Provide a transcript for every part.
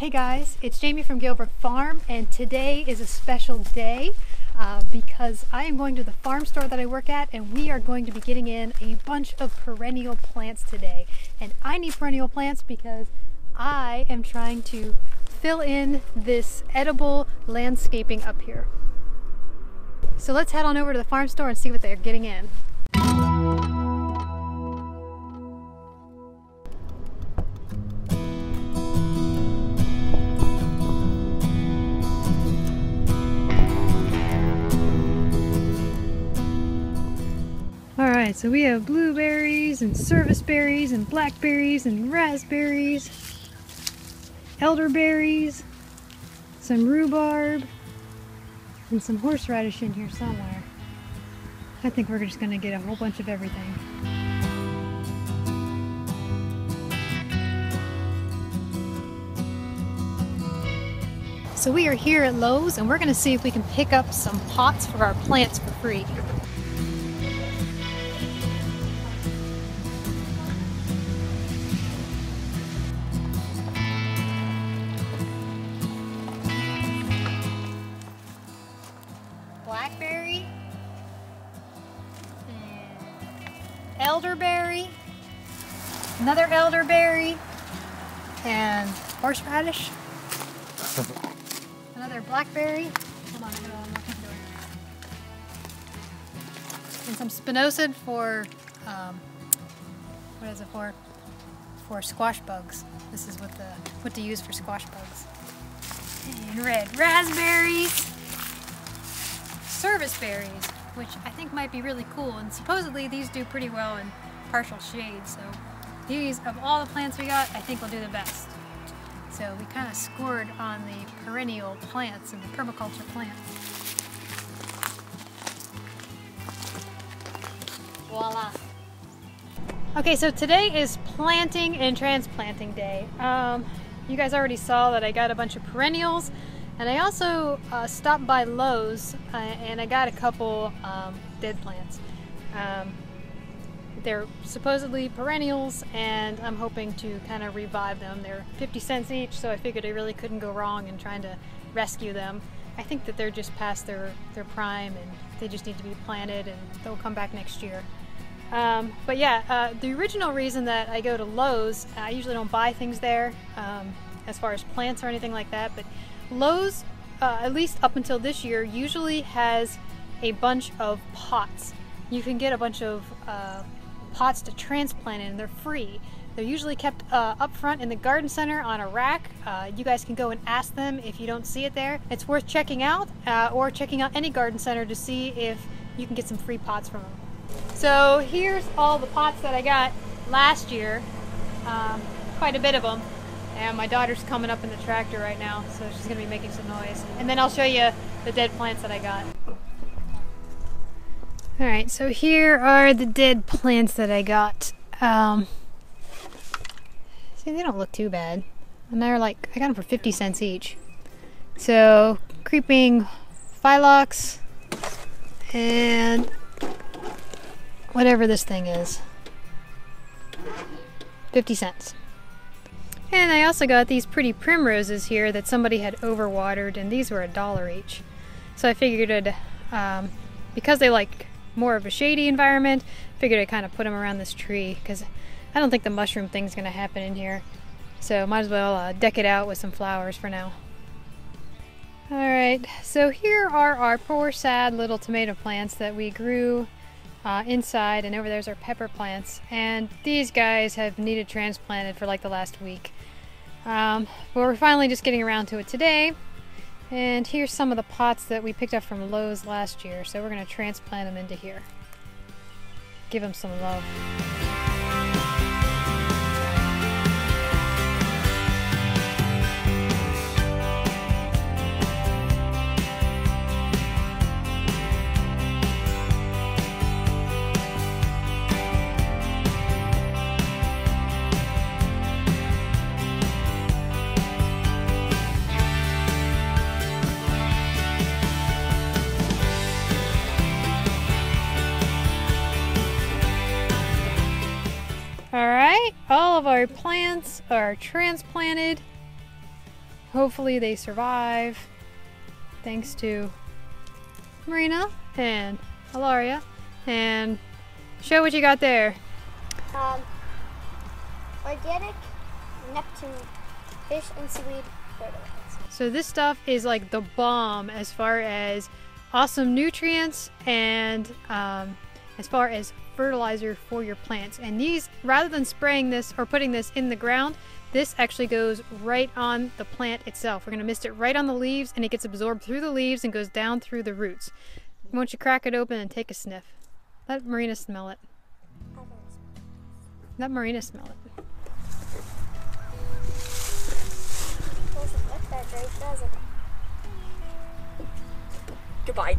Hey guys, it's Jamie from Guildbrook Farm, and today is a special day because I am going to the farm store that I work at, and we are going to be getting in a bunch of perennial plants today. And I need perennial plants because I am trying to fill in this edible landscaping up here. So let's head on over to the farm store and see what they're getting in. Alright, so we have blueberries and service berries and blackberries and raspberries, elderberries, some rhubarb, and some horseradish in here somewhere. I think we're just going to get a whole bunch of everything. So we are here at Lowe's, and we're going to see if we can pick up some pots for our plants for free. Blackberry, and elderberry, another elderberry, and horseradish, another blackberry, hold on, and some spinosad for, what is it for? For squash bugs. This is what to use for squash bugs. And red raspberries. Service berries, which I think might be really cool, and supposedly these do pretty well in partial shade, so these, of all the plants we got, I think will do the best. So we kind of scored on the perennial plants and the permaculture plant. Voila! Okay, so today is planting and transplanting day. You guys already saw that I got a bunch of perennials. And I also stopped by Lowe's and I got a couple dead plants. They're supposedly perennials, and I'm hoping to kind of revive them. They're 50 cents each, so I figured I really couldn't go wrong in trying to rescue them. I think that they're just past their prime and they just need to be planted, and they'll come back next year. But yeah, the original reason that I go to Lowe's, I usually don't buy things there as far as plants or anything like that, but Lowe's, at least up until this year, usually has a bunch of pots. You can get a bunch of pots to transplant in, and they're free. They're usually kept up front in the garden center on a rack. You guys can go and ask them if you don't see it there. It's worth checking out, or checking out any garden center to see if you can get some free pots from them. So here's all the pots that I got last year, quite a bit of them. And my daughter's coming up in the tractor right now, so she's going to be making some noise. And then I'll show you the dead plants that I got. Alright, so here are the dead plants that I got. See, they don't look too bad. And they're like, I got them for 50 cents each. So, creeping phyllox and whatever this thing is. 50 cents. And I also got these pretty primroses here that somebody had overwatered, and these were $1 each. So I figured because they like more of a shady environment, figured I'd kind of put them around this tree, because I don't think the mushroom thing's going to happen in here. So might as well deck it out with some flowers for now. Alright, so here are our poor sad little tomato plants that we grew inside, and over there's our pepper plants, and these guys have needed transplanted for like the last week. But we're finally just getting around to it today, and here's some of the pots that we picked up from Lowe's last year, so we're going to transplant them into here. Give them some love. Alright, all of our plants are transplanted. hopefully they survive. Thanks to Marina and Hilaria. And show what you got there. Organic Neptune fish and seaweed fertilizer. So this stuff is like the bomb as far as awesome nutrients and as far as fertilizer for your plants. And these, rather than spraying this or putting this in the ground, this actually goes right on the plant itself. We're going to mist it right on the leaves, and it gets absorbed through the leaves and goes down through the roots. Won't you crack it open and take a sniff? Let Marina smell it. Let Marina smell it. Doesn't look that great, does it? Goodbye.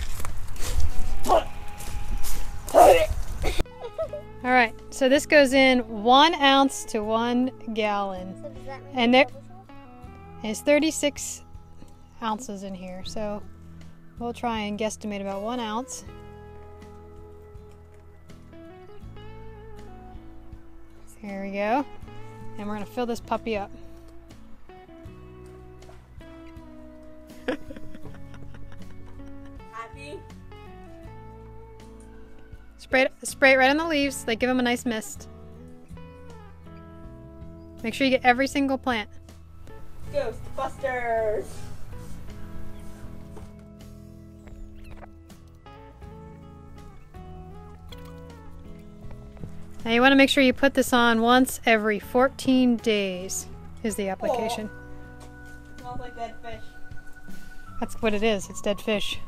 All right, so this goes in 1 ounce to 1 gallon. So does that mean And there is 36 ounces in here, so we'll try and guesstimate about 1 ounce. There we go. And we're gonna fill this puppy up. Happy? Spray it right on the leaves. They give them a nice mist. Make sure you get every single plant. Ghostbusters! Now you want to make sure you put this on once every 14 days is the application. Oh, smells like dead fish. That's what it is. It's dead fish.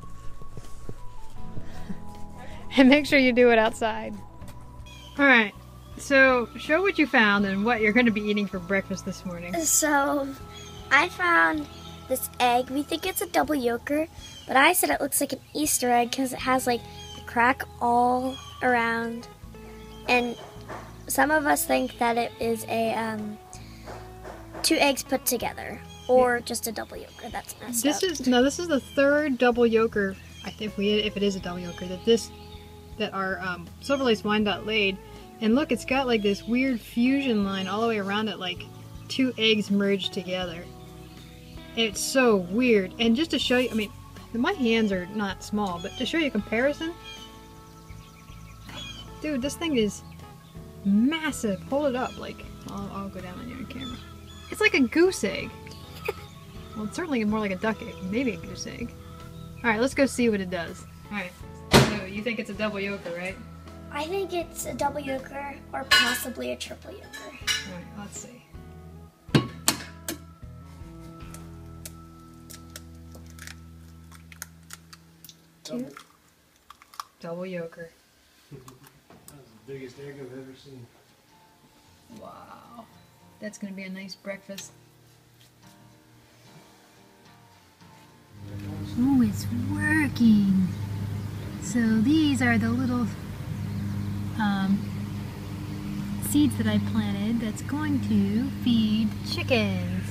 And make sure you do it outside. All right. So show what you found and what you're going to be eating for breakfast this morning. So, I found this egg. We think it's a double yolker, but I said it looks like an Easter egg because it has like a crack all around. And some of us think that it is a 2 eggs put together, or just a double yolker. That's messed up. This is the third double yolker. I think if it is a double yolker that our silver lace Wyandotte laid. And look, it's got like this weird fusion line all the way around it, like 2 eggs merged together. It's so weird. And just to show you, I mean, my hands are not small, but to show you a comparison, dude, this thing is massive. Hold it up, like, I'll go down on you on camera. It's like a goose egg. Well, it's certainly more like a duck egg, maybe a goose egg. All right, let's go see what it does. All right, so you think it's a double yolker, right? I think it's a double yolker, or possibly a triple yolker. All right, let's see. Double yolker. That's the biggest egg I've ever seen. Wow. That's going to be a nice breakfast. Oh, it's working. So these are the little seeds that I planted that's going to feed chickens.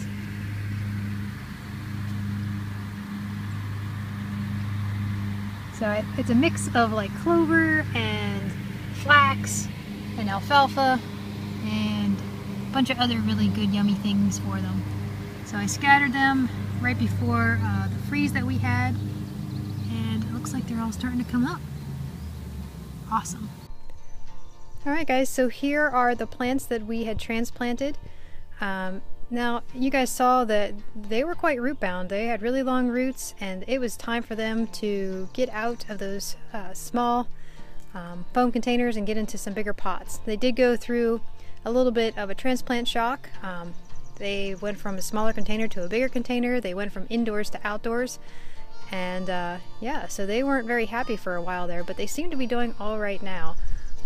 So it's a mix of like clover and flax and alfalfa and a bunch of other really good yummy things for them. So I scattered them right before the freeze that we had, and it looks like they're all starting to come up. Awesome. Alright guys, so here are the plants that we had transplanted. Now you guys saw that they were quite root bound. They had really long roots, and it was time for them to get out of those small foam containers and get into some bigger pots. They did go through a little bit of a transplant shock. They went from a smaller container to a bigger container. They went from indoors to outdoors. And yeah, so they weren't very happy for a while there, but they seem to be doing all right now.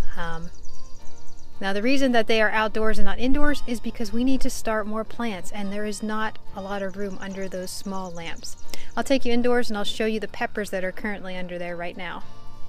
Now the reason that they are outdoors and not indoors is because we need to start more plants, and there is not a lot of room under those small lamps. I'll take you indoors and I'll show you the peppers that are currently under there right now.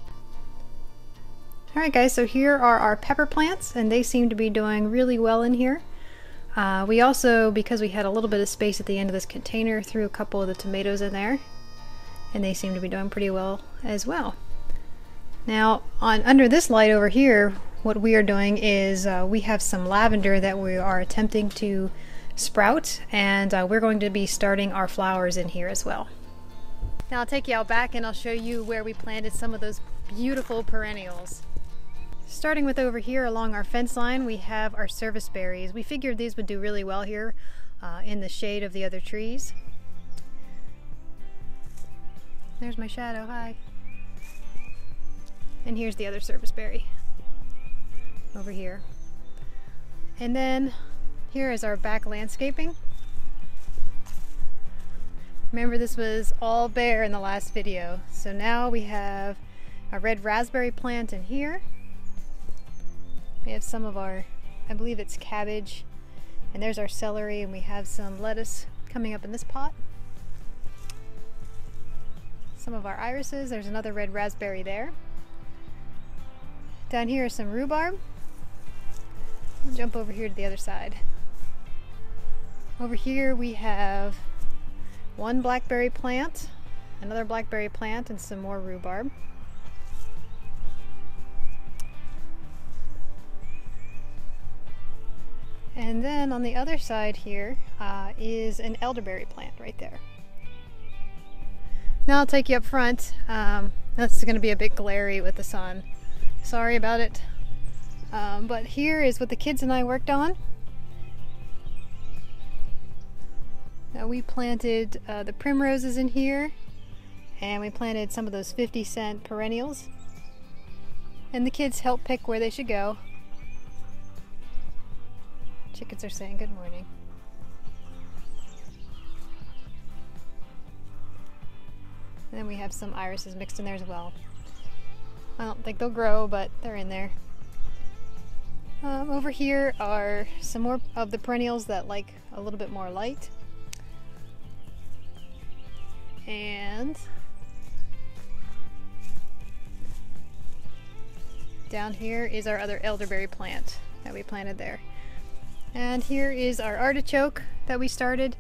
Alright guys, so here are our pepper plants, and they seem to be doing really well in here. We also, because we had a little bit of space at the end of this container, threw a couple of the tomatoes in there, and they seem to be doing pretty well as well. Now under this light over here, what we are doing is we have some lavender that we are attempting to sprout, and we're going to be starting our flowers in here as well. Now I'll take you out back and I'll show you where we planted some of those beautiful perennials. Starting with over here along our fence line, we have our service berries. We figured these would do really well here in the shade of the other trees. There's my shadow, hi. And here's the other service berry over here. And then here is our back landscaping. Remember, this was all bare in the last video. So now we have a red raspberry plant in here. We have some of our, I believe it's cabbage, and there's our celery, and we have some lettuce coming up in this pot. Some of our irises, there's another red raspberry there. Down here is some rhubarb. We'll jump over here to the other side. Over here we have one blackberry plant, another blackberry plant, and some more rhubarb. And then on the other side here is an elderberry plant right there. Now I'll take you up front. That's going to be a bit glary with the sun. Sorry about it. But here is what the kids and I worked on. Now we planted the primroses in here, and we planted some of those 50-cent perennials. And the kids helped pick where they should go. Chickens are saying good morning. And then we have some irises mixed in there as well. I don't think they'll grow, but they're in there. Over here are some more of the perennials that like a little bit more light. And down here is our other elderberry plant that we planted there. And here is our artichoke that we started.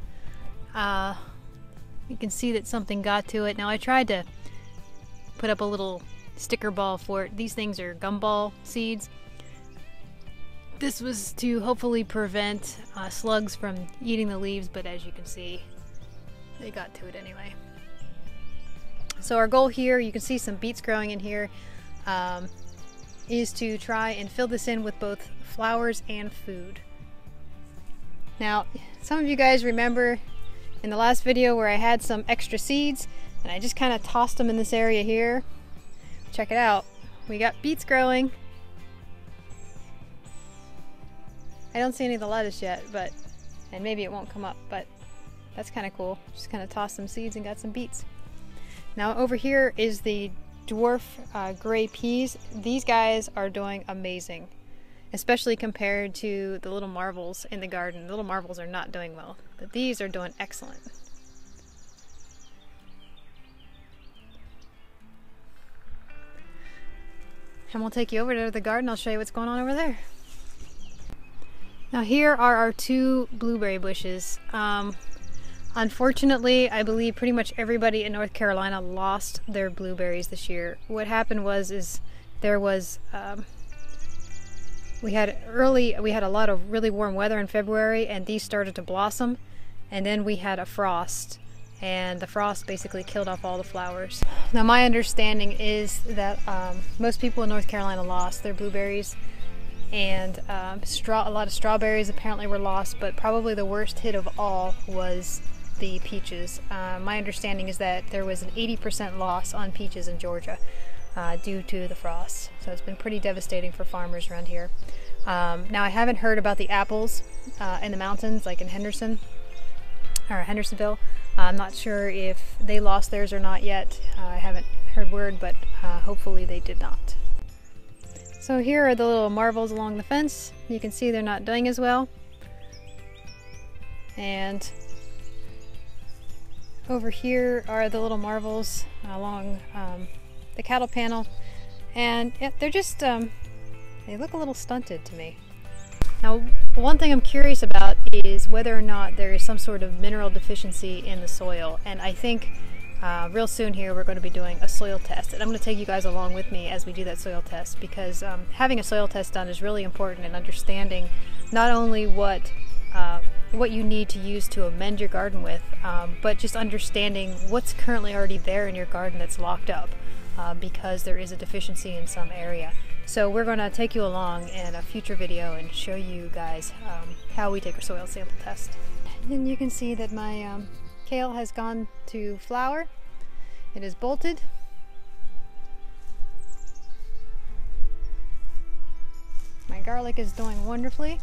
You can see that something got to it. Now I tried to put up a little sticker ball for it. These things are gumball seeds. This was to hopefully prevent slugs from eating the leaves, but as you can see, they got to it anyway. So our goal here, you can see some beets growing in here, is to try and fill this in with both flowers and food. Now, some of you guys remember in the last video where I had some extra seeds and I just kind of tossed them in this area here. Check it out. We got beets growing. I don't see any of the lettuce yet, and maybe it won't come up, but that's kind of cool. Just kind of tossed some seeds and got some beets. Now over here is the dwarf gray peas. These guys are doing amazing, especially compared to the little marvels in the garden. The little marvels are not doing well, but these are doing excellent. And we'll take you over to the garden. I'll show you what's going on over there. Now here are our two blueberry bushes. Unfortunately, I believe pretty much everybody in North Carolina lost their blueberries this year. What happened was there was we had a lot of really warm weather in February, and these started to blossom, and then we had a frost, and the frost basically killed off all the flowers. Now my understanding is that most people in North Carolina lost their blueberries, and a lot of strawberries apparently were lost, but probably the worst hit of all was the peaches. My understanding is that there was an 80% loss on peaches in Georgia due to the frost. So it's been pretty devastating for farmers around here. Now I haven't heard about the apples in the mountains, like in Henderson or Hendersonville. I'm not sure if they lost theirs or not yet. I haven't heard word, but hopefully they did not. So here are the little marvels along the fence. You can see they're not doing as well. And over here are the little marvels along the cattle panel. And yeah, they're just, they look a little stunted to me. Now, one thing I'm curious about is whether or not there is some sort of mineral deficiency in the soil. And I think real soon here we're going to be doing a soil test, and I'm going to take you guys along with me as we do that soil test, because having a soil test done is really important in understanding not only what what you need to use to amend your garden with, but just understanding what's currently already there in your garden that's locked up because there is a deficiency in some area. So we're going to take you along in a future video and show you guys how we take our soil sample test. And you can see that my kale has gone to flower. It is bolted. My garlic is doing wonderfully.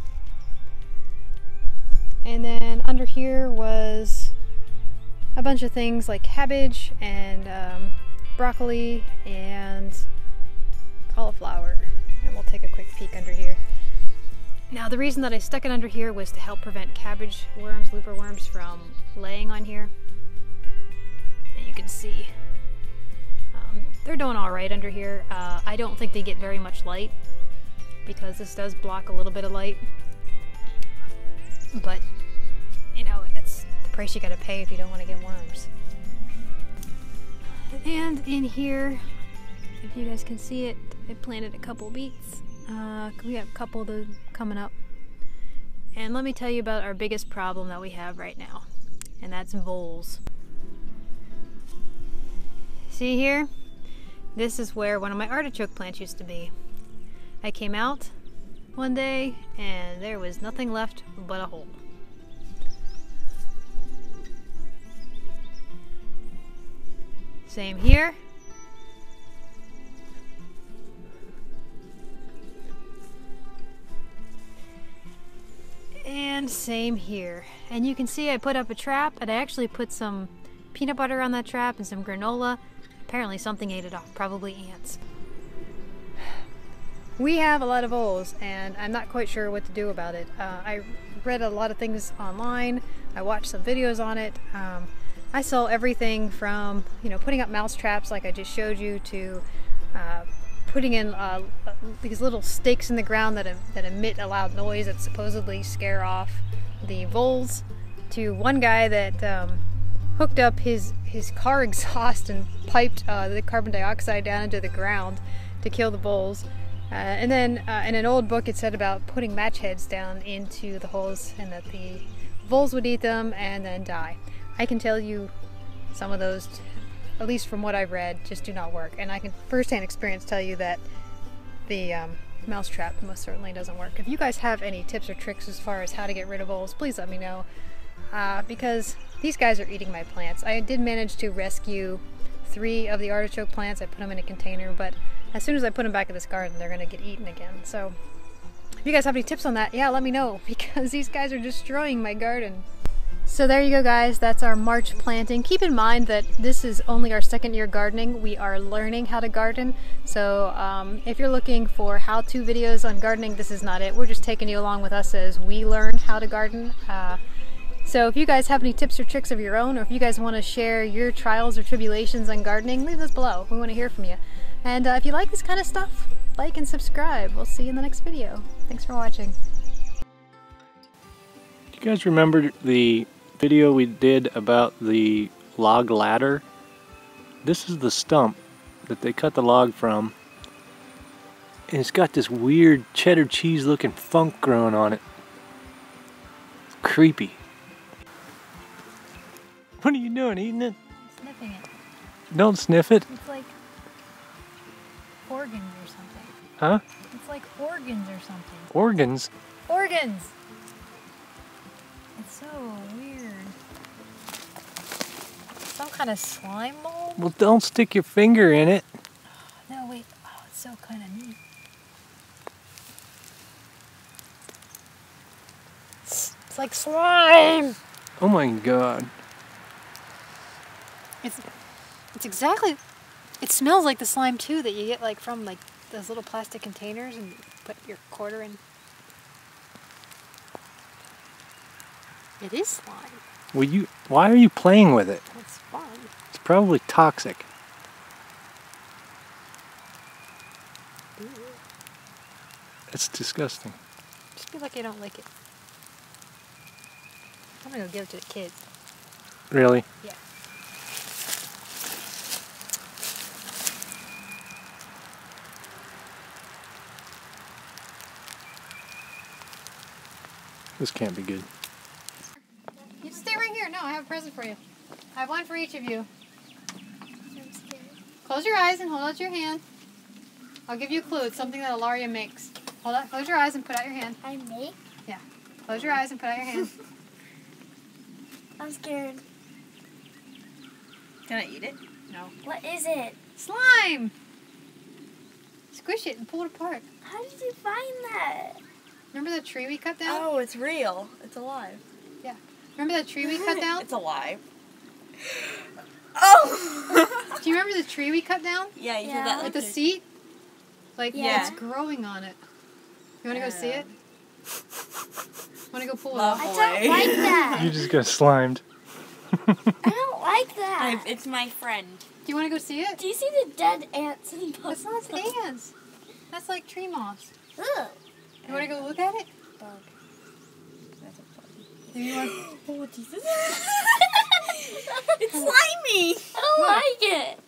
And then under here was a bunch of things like cabbage and broccoli and cauliflower. And we'll take a quick peek under here. Now the reason that I stuck it under here was to help prevent cabbage worms, looper worms from laying on here. And you can see they're doing all right under here. I don't think they get very much light because this does block a little bit of light. But, you know, it's the price you gotta pay if you don't want to get worms. And in here, if you guys can see it, I planted a couple beets. We have a couple of those coming up. And let me tell you about our biggest problem that we have right now, and that's voles. See here? This is where one of my artichoke plants used to be. I came out one day and there was nothing left but a hole. Same here. And same here. And you can see I put up a trap, and I actually put some peanut butter on that trap and some granola. Apparently something ate it off, probably ants. We have a lot of voles, and I'm not quite sure what to do about it. I read a lot of things online. I watched some videos on it. I saw everything from, you know, putting up mouse traps like I just showed you to putting in these little stakes in the ground that emit a loud noise that supposedly scare off the voles, to one guy that hooked up his car exhaust and piped the carbon dioxide down into the ground to kill the voles. And then in an old book it said about putting match heads down into the holes and that the voles would eat them and then die. I can tell you some of those, at least from what I've read, just do not work. And I can first-hand experience tell you that the mouse trap most certainly doesn't work. If you guys have any tips or tricks as far as how to get rid of voles, please let me know. Because these guys are eating my plants. I did manage to rescue 3 of the artichoke plants. I put them in a container, but as soon as I put them back in this garden, they're gonna get eaten again. So if you guys have any tips on that, yeah, let me know, because these guys are destroying my garden. So there you go, guys. That's our March planting. Keep in mind that this is only our 2nd year gardening. We are learning how to garden. So if you're looking for how-to videos on gardening, this is not it. We're just taking you along with us as we learn how to garden. So if you guys have any tips or tricks of your own, or if you guys want to share your trials or tribulations on gardening, leave those below. We want to hear from you. And if you like this kind of stuff, like and subscribe. We'll see you in the next video. Thanks for watching. Do you guys remember the video we did about the log ladder? This is the stump that they cut the log from, and it's got this weird cheddar cheese looking funk growing on it. It's creepy. What are you doing, eating it? I'm sniffing it. Don't sniff it. It's like organs or something. Huh? It's like organs or something. Organs? Organs! It's so weird. Some kind of slime mold? Well, don't stick your finger in it. No, wait. Oh, it's so kind of neat. It's like slime! Oh my god. It's exactly... It smells like the slime too that you get like from like those little plastic containers and you put your quarter in. It is slime. Well, why are you playing with it? It's fun. It's probably toxic. Ooh. It's disgusting. Just be lucky I don't like it. I'm gonna go give it to the kids. Really? Yeah. This can't be good. You stay right here. No, I have a present for you. I have one for each of you. I'm scared. Close your eyes and hold out your hand. I'll give you a clue. It's something that Ilaria makes. Hold on. Close your eyes and put out your hand. I make? Yeah. Close your eyes and put out your hand. I'm scared. Can I eat it? No. What is it? Slime! Squish it and pull it apart. How did you find that? Remember that tree we cut down? Oh, it's real. It's alive. Remember that tree we cut down? It's alive. Oh! Do you remember the tree we cut down? Yeah, you Yeah. said that. With the seat? Like, Yeah. it's growing on it. You want to go see it? Want to go pull it Love. off? I don't like that. You just got slimed. I don't like that. It's my friend. Do you want to go see it? Do you see the dead ants and bugs? That's not ants. That's like tree moss. Ugh. You want to go look at it? Bug. Do you want? Oh, Jesus. It's slimy. I don't like it.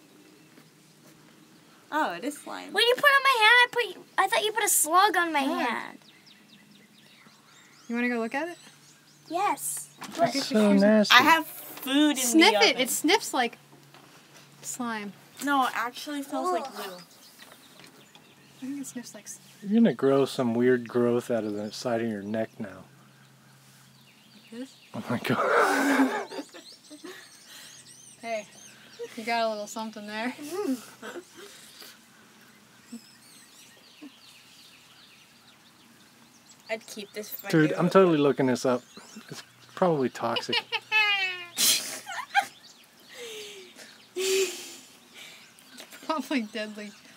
Oh, it is slime. When you put it on my hand, I thought you put a slug on my hand. You want to go look at it? Yes. So nasty. I have food in Sniff the it. oven. It sniffs like slime. No, it actually smells like glue. I think it sniffs like. You're gonna grow some weird growth out of the side of your neck now. This? Oh my god. Hey, you got a little something there. I'd keep this for my Dude, new- I'm totally looking this up. It's probably toxic. Probably deadly.